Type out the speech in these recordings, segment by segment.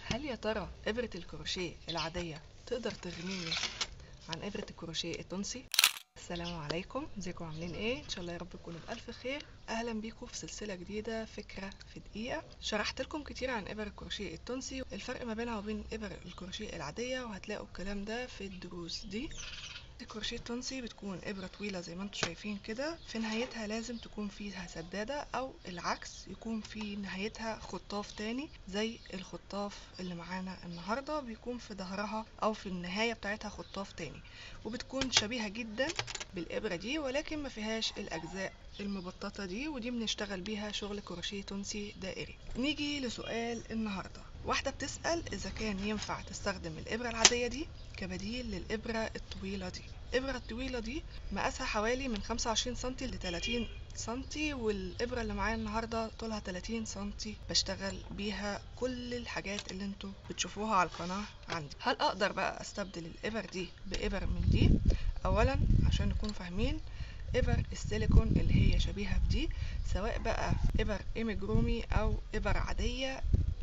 هل يا ترى إبرة الكروشيه العادية تقدر تغنيني عن إبرة الكروشيه التونسي؟ السلام عليكم، ازيكم عاملين ايه؟ ان شاء الله يا رب تكونوا بألف خير. اهلا بيكم في سلسلة جديدة، فكرة في دقيقة. شرحت لكم كتير عن إبر الكروشيه التونسي، الفرق ما بينها وبين إبر الكروشيه العادية، وهتلاقوا الكلام ده في الدروس دي. الكروشيه التونسي بتكون إبرة طويلة زي ما انتم شايفين كده، في نهايتها لازم تكون فيها سدادة، أو العكس يكون في نهايتها خطاف تاني زي الخطاف اللي معانا النهاردة، بيكون في ظهرها أو في النهاية بتاعتها خطاف تاني، وبتكون شبيهة جدا بالإبرة دي، ولكن ما فيهاش الأجزاء المبططة دي، ودي بنشتغل بيها شغل كروشيه تونسي دائري. نيجي لسؤال النهاردة. واحدة بتسأل إذا كان ينفع تستخدم الإبرة العادية دي كبديل للإبرة الطويلة دي. الإبرة الطويلة دي مقاسها حوالي من 25 سنتي ل 30 سنتي، والإبرة اللي معايا النهاردة طولها 30 سنتي، بشتغل بيها كل الحاجات اللي انتوا بتشوفوها على القناة عندي. هل أقدر بقى أستبدل الإبر دي بإبر من دي؟ أولا عشان نكون فاهمين، إبر السيليكون اللي هي شبيهة بدي، سواء بقى إبر إيميجرومي أو إبر عادية،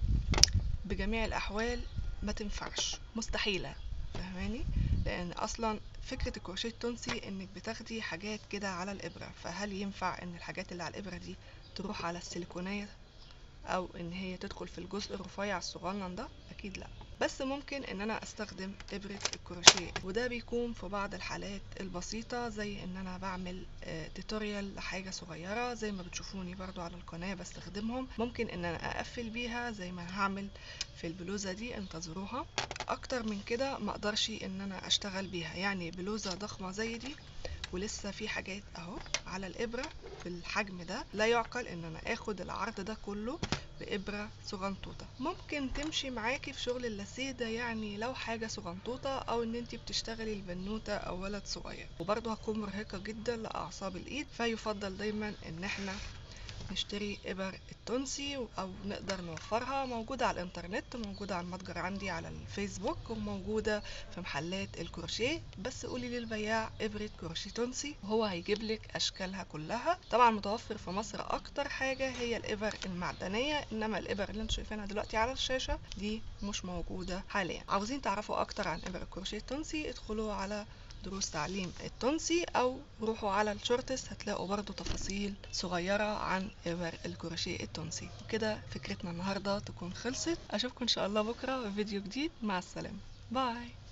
بجميع الأحوال ما تنفعش، مستحيلة، فاهماني؟ لأن أصلا فكرة الكروشيه التونسي إنك بتاخدي حاجات كده على الإبرة، فهل ينفع إن الحاجات اللي على الإبرة دي تروح على السيليكونية، أو إن هي تدخل في الجزء الرفيع الصغنن ده؟ أكيد لأ. بس ممكن ان انا استخدم ابرة الكروشيه، وده بيكون في بعض الحالات البسيطة، زي ان انا بعمل توتوريال لحاجة صغيرة زي ما بتشوفوني برضو على القناة بستخدمهم. ممكن ان انا اقفل بيها زي ما هعمل في البلوزة دي، انتظروها. اكتر من كده ما اقدرش ان انا اشتغل بيها، يعني بلوزة ضخمة زي دي ولسه في حاجات اهو على الابرة بالحجم ده، لا يعقل ان انا اخد العرض ده كله بإبرة صغنطوطة. ممكن تمشي معاكي في شغل اللاسيه ده، يعني لو حاجة صغنطوطة، او ان انتي بتشتغلي البنوتة او ولد صغير، وبرضه هتكون مرهقة جدا لأعصاب الايد، فيفضل دايما ان احنا نشتري إبر التونسي، أو نقدر نوفرها، موجودة على الإنترنت، موجودة على المتجر عندي على الفيسبوك، وموجودة في محلات الكروشيه. بس قولي للبياع إبرة كروشيه تونسي وهو هيجيب لك أشكالها كلها. طبعا متوفر في مصر أكتر حاجة هي الإبر المعدنية، إنما الإبر اللي انتوا شايفينها دلوقتي على الشاشة دي مش موجودة حاليا. عاوزين تعرفوا أكتر عن إبر الكروشيه التونسي، ادخلوا على دروس تعليم التونسي، او روحوا على الشورتس، هتلاقوا برضو تفاصيل صغيرة عن إبر الكروشيه التونسي. كده فكرتنا النهاردة تكون خلصت، اشوفكم ان شاء الله بكرة في فيديو جديد. مع السلامة، باي.